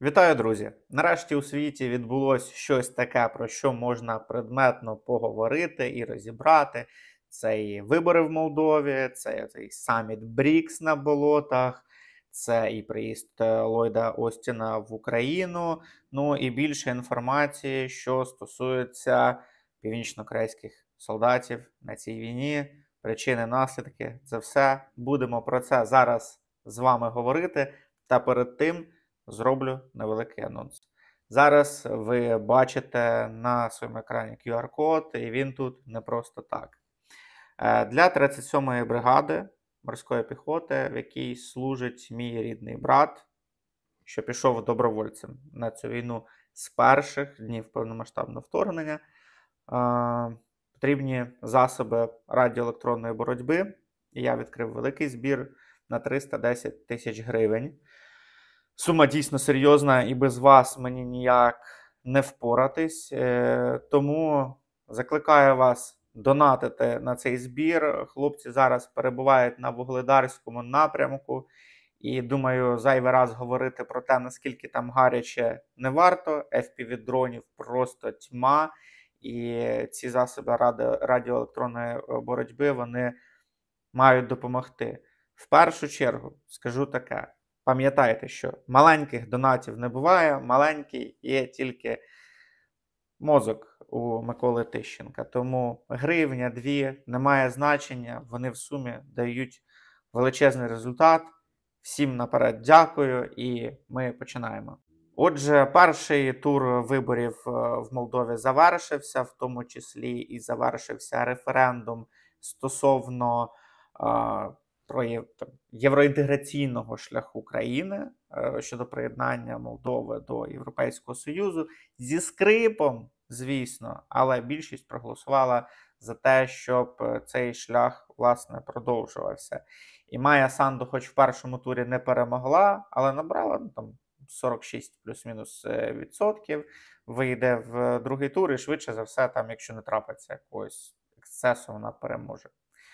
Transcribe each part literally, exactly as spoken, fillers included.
Вітаю, друзі! Нарешті у світі відбулось щось таке, про що можна предметно поговорити і розібрати. Це і вибори в Молдові, це і саміт Брікс на болотах, це і приїзд е, Ллойда Остіна в Україну, ну і більше інформації, що стосується північно-корейських солдатів на цій війні, причини, наслідки. Це все. Будемо про це зараз з вами говорити. Та перед тим зроблю невеликий анонс. Зараз ви бачите на своєму екрані кю ар-код, і він тут не просто так. Для тридцять сьомої бригади морської піхоти, в якій служить мій рідний брат, що пішов добровольцем на цю війну з перших днів повномасштабного вторгнення, потрібні засоби радіоелектронної боротьби. І я відкрив великий збір на триста десять тисяч гривень. Сума дійсно серйозна, і без вас мені ніяк не впоратись. Тому закликаю вас донатити на цей збір. Хлопці зараз перебувають на Вугледарському напрямку. І думаю, зайвий раз говорити про те, наскільки там гаряче, не варто. еф пі ві-дронів просто тьма. І ці засоби ради... радіоелектронної боротьби, вони мають допомогти. В першу чергу скажу таке. Пам'ятайте, що маленьких донатів не буває, маленький є тільки мозок у Миколи Тищенка. Тому гривня, дві, немає значення, вони в сумі дають величезний результат. Всім наперед дякую і ми починаємо. Отже, перший тур виборів в Молдові завершився, в тому числі і завершився референдум стосовно про євроінтеграційного шляху країни щодо приєднання Молдови до Європейського Союзу. Зі скрипом, звісно, але більшість проголосувала за те, щоб цей шлях, власне, продовжувався. І Майя Санду хоч в першому турі не перемогла, але набрала ну, там, сорок шість плюс-мінус відсотків, вийде в другий тур і швидше за все, там, якщо не трапиться якогось ексцесу, вона переможе.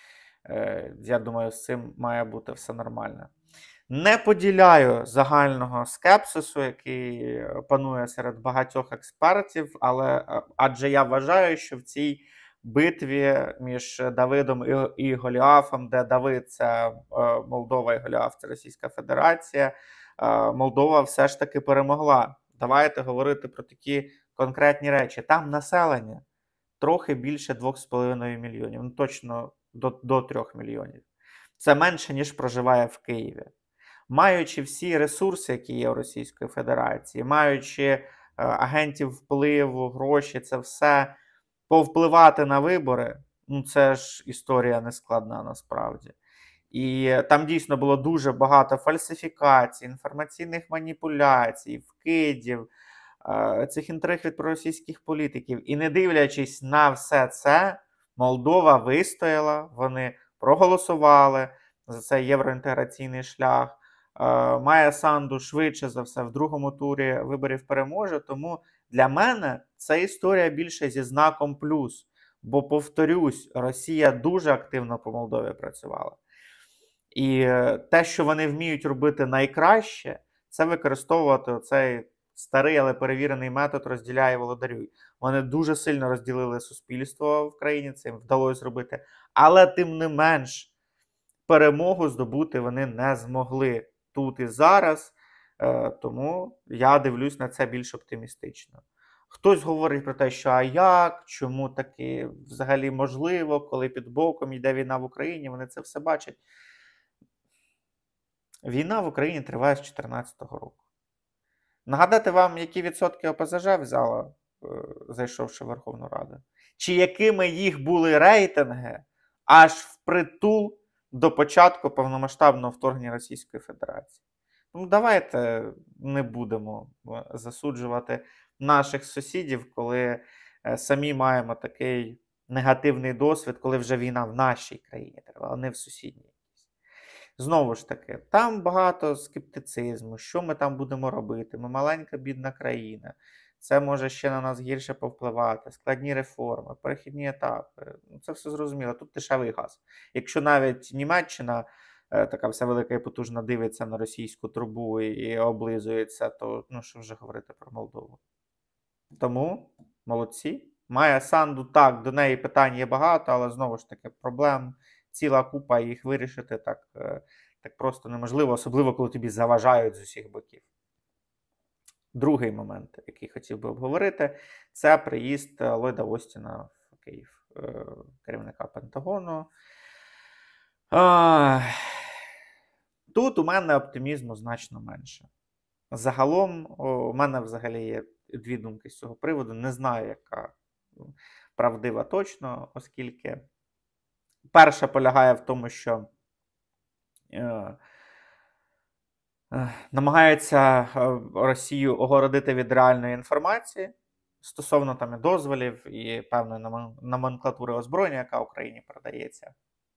Я думаю, з цим має бути все нормально. Не поділяю загального скепсису, який панує серед багатьох експертів, але адже я вважаю, що в цій битві між Давидом і Голіафом, де Давид – це Молдова і Голіаф – це Російська Федерація, Молдова все ж таки перемогла. Давайте говорити про такі конкретні речі. Там населення трохи більше двох з половиною мільйонів, ну точно до, до трьох мільйонів. Це менше, ніж проживає в Києві. Маючи всі ресурси, які є у Російської Федерації, маючи е, агентів впливу, гроші, це все, повпливати на вибори, ну це ж історія нескладна насправді. І там дійсно було дуже багато фальсифікацій, інформаційних маніпуляцій, вкидів, е, цих інтриг від проросійських політиків. І не дивлячись на все це, Молдова вистояла, вони проголосували за цей євроінтеграційний шлях. Майя Санду швидше за все в другому турі виборів переможе, тому для мене це історія більше зі знаком плюс. Бо, повторюсь, Росія дуже активно по Молдові працювала. І те, що вони вміють робити найкраще, це використовувати цей старий, але перевірений метод «розділяй і володарюй». Вони дуже сильно розділили суспільство в країні, це їм вдалося зробити. Але тим не менш, перемогу здобути вони не змогли тут і зараз. Тому я дивлюсь на це більш оптимістично. Хтось говорить про те, що а як, чому таки взагалі можливо, коли під боком йде війна в Україні, вони це все бачать. Війна в Україні триває з дві тисячі чотирнадцятого року. Нагадати вам, які відсотки о пе зе же взяла, зайшовши в Верховну Раду? Чи якими їх були рейтинги аж впритул до початку повномасштабного вторгнення Російської Федерації? Ну, давайте не будемо засуджувати наших сусідів, коли самі маємо такий негативний досвід, коли вже війна в нашій країні тривала, а не в сусідній. Знову ж таки, там багато скептицизму, що ми там будемо робити, ми маленька бідна країна, це може ще на нас гірше повпливати, складні реформи, перехідні етапи, це все зрозуміло, тут дешевий газ. Якщо навіть Німеччина така вся велика і потужна дивиться на російську трубу і облизується, то ну що вже говорити про Молдову. Тому молодці. Має Санду, так, до неї питань є багато, але знову ж таки проблем ціла купа, і їх вирішити так, так просто неможливо, особливо коли тобі заважають з усіх боків. Другий момент, який хотів би обговорити, це приїзд Ллойда Остіна в Київ, керівника Пентагону. Тут у мене оптимізму значно менше. Загалом, у мене взагалі є дві думки з цього приводу. Не знаю, яка правдива точно, оскільки перша полягає в тому, що е, е, намагається Росію огородити від реальної інформації стосовно там і дозволів і певної номенклатури озброєння, яка Україні продається.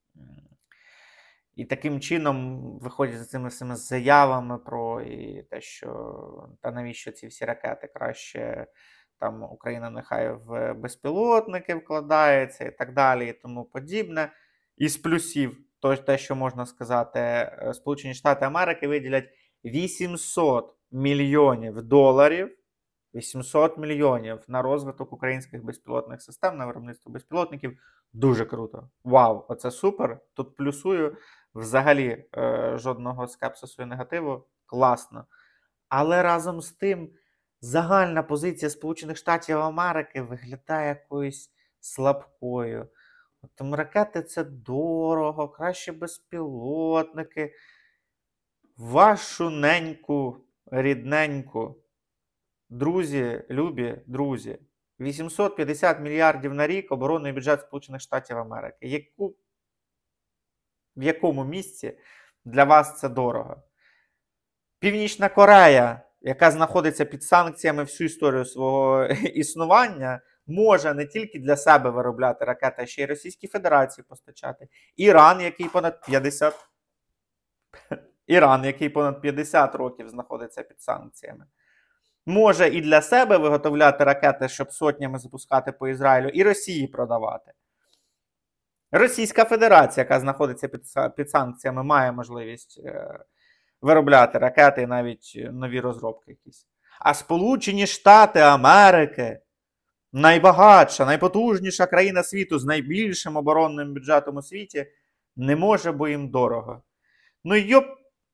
І таким чином виходять за цими всіми заявами про і те, що та навіщо ці всі ракети, краще там Україна нехай в безпілотники вкладається і так далі, і тому подібне. Із плюсів, то те, що можна сказати, Сполучені Штати Америки виділять вісімсот мільйонів доларів, вісімсот мільйонів на розвиток українських безпілотних систем, на виробництво безпілотників. Дуже круто. Вау, оце супер. Тут плюсую. Взагалі е, жодного скепсису і негативу. Класно. Але разом з тим загальна позиція Сполучених Штатів Америки виглядає якоюсь слабкою. Тому ракети це дорого, краще безпілотники. Вашу неньку, рідненьку. Друзі, любі друзі, вісімсот п'ятдесят мільярдів на рік оборонний бюджет Сполучених Штатів Америки. Яку, в якому місці для вас це дорого? Північна Корея, яка знаходиться під санкціями всю історію свого існування, може не тільки для себе виробляти ракети, а ще й Російській Федерації постачати. Іран, який понад п'ятдесят Іран, який понад п'ятдесят років знаходиться під санкціями, може і для себе виготовляти ракети, щоб сотнями запускати по Ізраїлю, і Росії продавати. Російська Федерація, яка знаходиться під, під санкціями, має можливість е, виробляти ракети і навіть нові розробки якісь. А Сполучені Штати Америки, найбагатша, найпотужніша країна світу з найбільшим оборонним бюджетом у світі, не може, бо їм дорого. Ну йоп.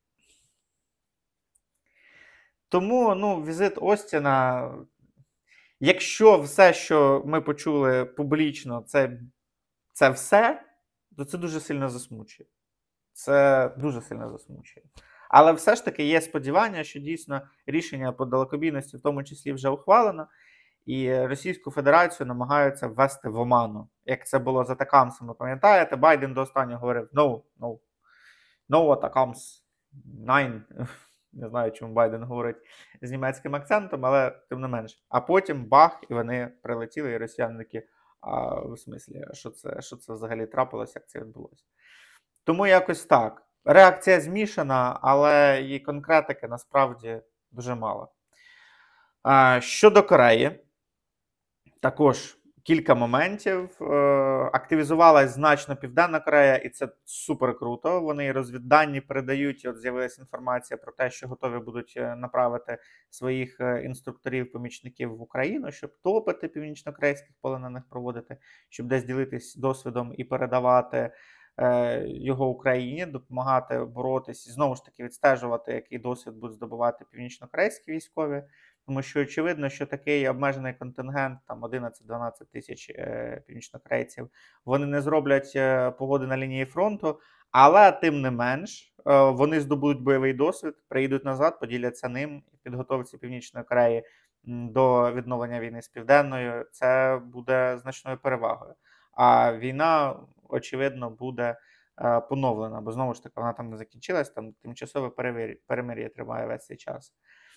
Тому, ну, візит Остіна, якщо все, що ми почули публічно, це, це все, то це дуже сильно засмучує. Це дуже сильно засмучує. Але все ж таки є сподівання, що дійсно рішення по далекобійності в тому числі вже ухвалено, і Російську Федерацію намагаються ввести в оману. Як це було з атакамсами, пам'ятаєте? Байден до останнього говорив «no, no, no атакамс, nine». Не знаю, чому Байден говорить з німецьким акцентом, але тим не менш. А потім бах, і вони прилетіли, і росіяни такі, а, в смислі, що це, що це взагалі трапилося, як це відбулося. Тому якось так. Реакція змішана, але її конкретики насправді дуже мало. А, щодо Кореї, також кілька моментів. Активізувалась значно Південна Корея, і це супер круто. Вони розвіддані передають, і от з'явилася інформація про те, що готові будуть направити своїх інструкторів, помічників в Україну, щоб топити північнокорейських полонених проводити, щоб десь ділитись досвідом і передавати його Україні, допомагати боротись і знову ж таки відстежувати, який досвід будуть здобувати північнокорейські військові. Тому що очевидно, що такий обмежений контингент, там одинадцять-дванадцять тисяч е, північнокорейців, вони не зроблять е, погоди на лінії фронту, але тим не менш, е, вони здобудуть бойовий досвід, приїдуть назад, поділяться ним, підготовці Північної Кореї м, до відновлення війни з Південною. Це буде значною перевагою. А війна, очевидно, буде е, поновлена, бо знову ж таки вона там не закінчилась, там тимчасове перемир'я триває весь цей час.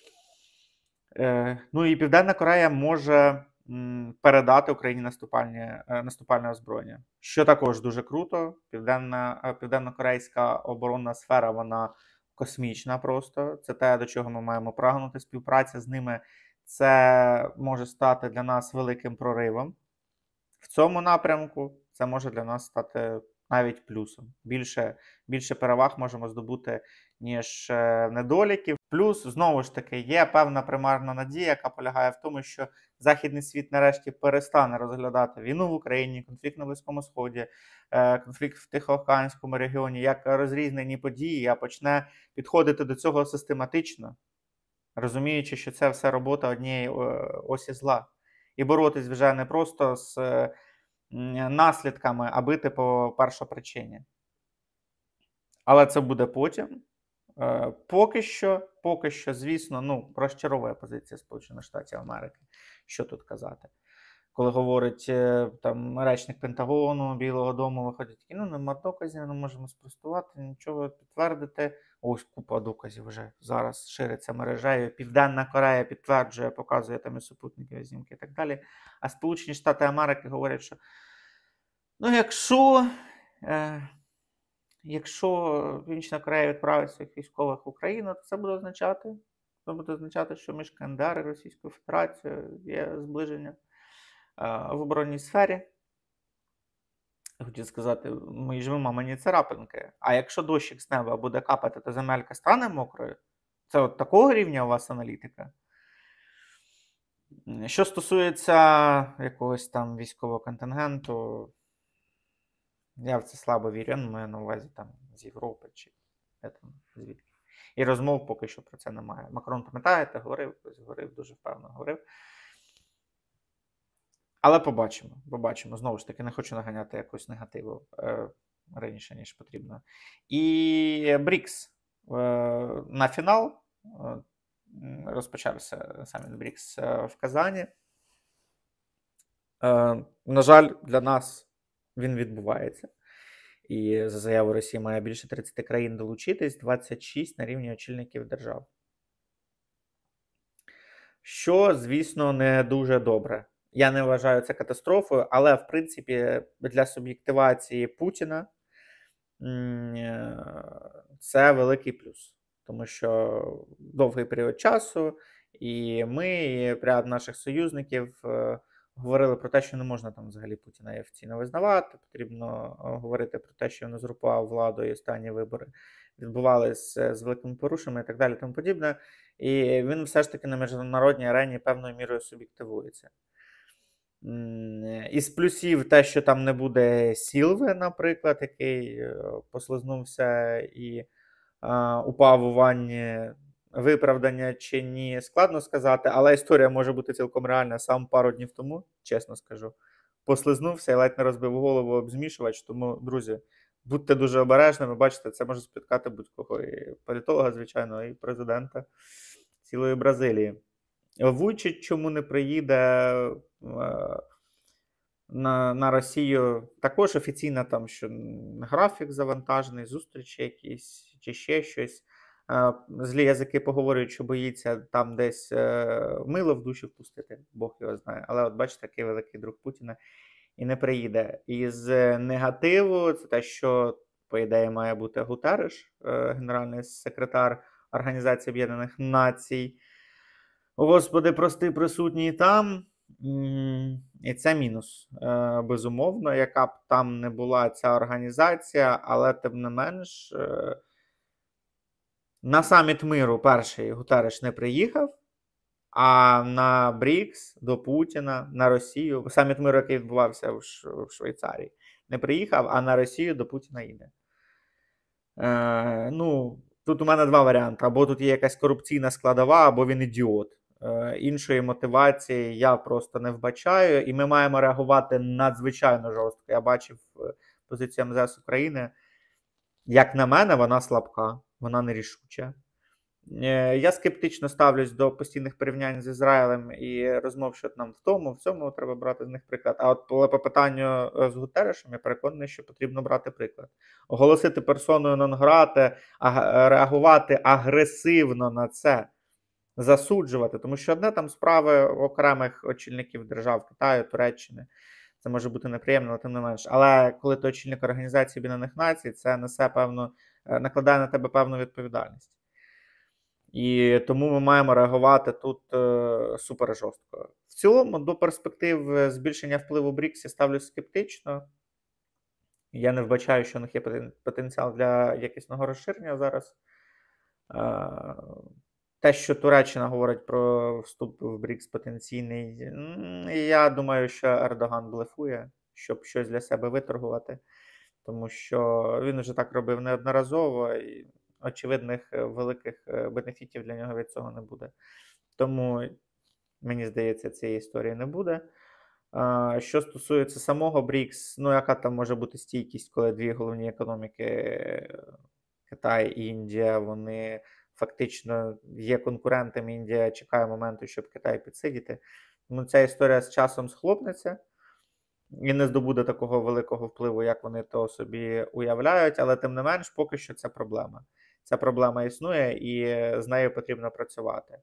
Ну і Південна Корея може передати Україні наступальне, наступальне озброєння, що також дуже круто. Південна, південно-корейська оборонна сфера, вона космічна просто. Це те, до чого ми маємо прагнути. Співпраця з ними – це може стати для нас великим проривом. В цьому напрямку це може для нас стати навіть плюсом. Більше, більше переваг можемо здобути, ніж недоліків. Плюс, знову ж таки, є певна примарна надія, яка полягає в тому, що західний світ нарешті перестане розглядати війну в Україні, конфлікт на Близькому Сході, конфлікт в Тихоокеанському регіоні, як розрізнені події, а почне підходити до цього систематично, розуміючи, що це все робота однієї осі зла. І боротись вже не просто з наслідками, а бити по першопричині. Але це буде потім. Поки що, поки що, звісно, ну, розчаровує позиція Сполучених Штатів Америки. Що тут казати? Коли говорить там речник Пентагону, Білого дому, виходять такі, ну, нема доказів, не можемо спростувати, нічого підтвердити. Ось купа доказів вже зараз шириться мережею. Південна Корея підтверджує, показує там і супутникові знімки і так далі. А Сполучені Штати Америки говорять, що ну, якщо... Е, Якщо Північна Корея відправить своїх військових в Україну, то це буде означати, це буде означати, що між КНДР і Російською Федерацією є зближення е, в оборонній сфері. Хочу сказати, ми живемо мені царапинки. А якщо дощик з неба буде капати, то земелька стане мокрою? Це от такого рівня у вас аналітика? Що стосується якогось там військового контингенту, я в це слабо вірю, я маю на увазі там з Європи чи де там, звідки. І розмов поки що про це немає. Макрон, пам'ятаєте, говорив, говорив, дуже впевнено говорив. Але побачимо, побачимо. Знову ж таки, не хочу наганяти якусь негативу е, раніше, ніж потрібно. І брікс е, на фінал е, розпочався саміт брікс е, в Казані. Е, на жаль, для нас він відбувається. І за заяву Росії має більше тридцяти країн долучитись, двадцять шість на рівні очільників держав. Що, звісно, не дуже добре. Я не вважаю це катастрофою, але, в принципі, для суб'єктивації Путіна це великий плюс. Тому що довгий період часу і ми, і ряд наших союзників говорили про те, що не можна там взагалі Путіна офіційно визнавати, потрібно говорити про те, що він узурпував владу і останні вибори відбувалися з великими порушеннями і так далі, тому подібне. І він все ж таки на міжнародній арені певною мірою суб'єктивується. Із плюсів те, що там не буде Сілви, наприклад, який послизнувся і а, упав у ванні. Виправдання чи ні, складно сказати, але історія може бути цілком реальна. Сам пару днів тому, чесно скажу, послизнувся і ледь не розбив голову об змішувач. Тому, друзі, будьте дуже обережними. Бачите, це може спіткати будь-кого. І політолога, звичайно, і президента цілої Бразилії. Вуйчич чому не приїде е, на, на Росію? Також офіційно там, що графік завантажений, зустрічі якісь чи ще щось. Злі язики поговорюють, що боїться там десь е, мило в душі впустити, Бог його знає. Але от бачите, такий великий друг Путіна і не приїде. Із негативу це те, що, по ідеї, має бути Гутерреш, е, генеральний секретар Організації Об'єднаних Націй. Господи, прости, присутній там. І це мінус, е, безумовно, яка б там не була ця організація, але тим не менш... Е, На саміт миру перший Гутерреш не приїхав, а на брікс до Путіна, на Росію, саміт миру, який відбувався в, Ш... в Швейцарії, не приїхав, а на Росію до Путіна йде. Е, ну, тут у мене два варіанти. Або тут є якась корупційна складова, або він ідіот. Е, іншої мотивації я просто не вбачаю, і ми маємо реагувати надзвичайно жорстко. Я бачив позицію ем зе ес України. Як на мене, вона слабка. Вона нерішуча. Я скептично ставлюсь до постійних порівнянь з Ізраїлем і розмов, що нам в тому, в цьому треба брати з них приклад. А от по питанню з Гутеррешем я переконаний, що потрібно брати приклад. Оголосити персоною нон-грате, реагувати агресивно на це, засуджувати. Тому що одне там справи окремих очільників держав Китаю, Туреччини. Це може бути неприємно, але тим не менш. Але коли ти очільник Організації Об'єднаних Націй, це несе певну, накладає на тебе певну відповідальність. І тому ми маємо реагувати тут е, супер жорстко. В цілому, до перспектив збільшення впливу брікс я ставлюсь скептично. Я не вбачаю, що у них є потенціал для якісного розширення зараз. Те, що Туреччина говорить про вступ в брікс потенційний, я думаю, що Ердоган блефує, щоб щось для себе виторгувати. Тому що він вже так робив неодноразово, і очевидних великих бенефітів для нього від цього не буде. Тому, мені здається, цієї історії не буде. Що стосується самого брікс, ну яка там може бути стійкість, коли дві головні економіки, Китай і Індія, вони фактично є конкурентами, Індія чекає моменту, щоб Китай підсидіти. Ну, ця історія з часом схлопнеться і не здобуде такого великого впливу, як вони то собі уявляють, але тим не менш, поки що це проблема. Ця проблема існує і з нею потрібно працювати.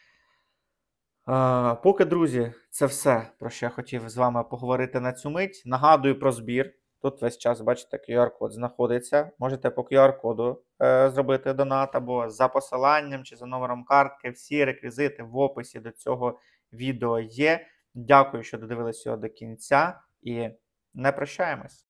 А, поки, друзі, це все, про що я хотів з вами поговорити на цю мить. Нагадую про збір. Тут весь час, бачите, ку ар-код знаходиться. Можете по ку ар-коду е, зробити донат або за посиланням чи за номером картки. Всі реквізити в описі до цього відео є. Дякую, що додивилися його до кінця і не прощаємось.